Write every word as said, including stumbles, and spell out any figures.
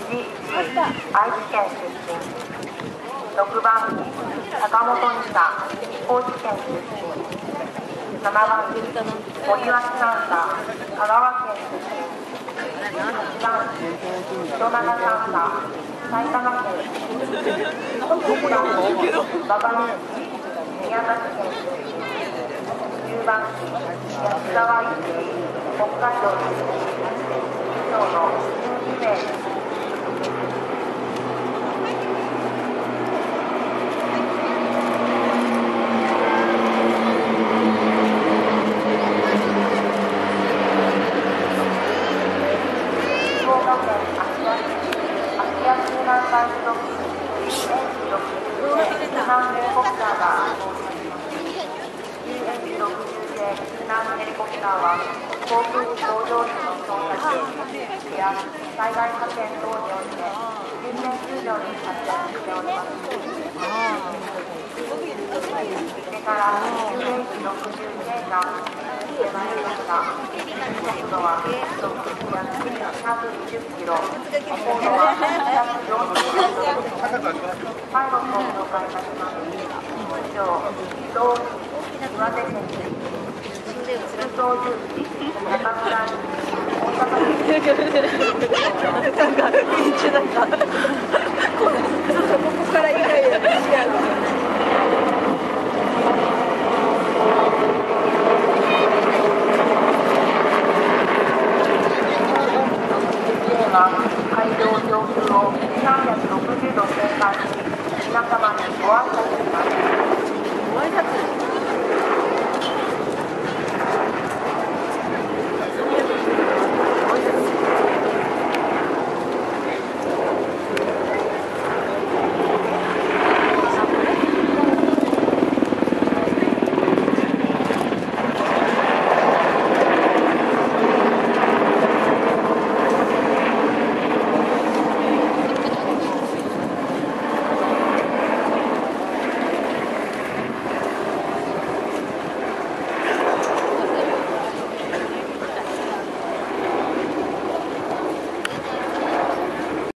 愛知県出身。ろくばん坂本美沙、高知県出身。ななばん森脇サンタ、香川県出身。はちばん人長サンタ、埼玉県出身。きゅうばん馬場美希、宮崎県出身。じゅうばん安川一樹、北海道出身。以上の新記名です。海部属エンジろくじゅう系ヒューマンヘリコプターがエンジろくじゅう系ヒューマンヘリコプターは航空機搭乗時の操作技術や災害派遣等において人命救助に活躍しております。それからエンジろくじゅう系が出まいりますが、速度は時速約ひゃくにじゅっキロ、高度は約よんじゅうキロです。パイロットを紹介いたします。以上、同岩手県副操縦士中村に大阪県なんか一応なんかここから以外で海上上空をさんびゃくろくじゅうど旋回し、皆様にご挨拶します。ご挨拶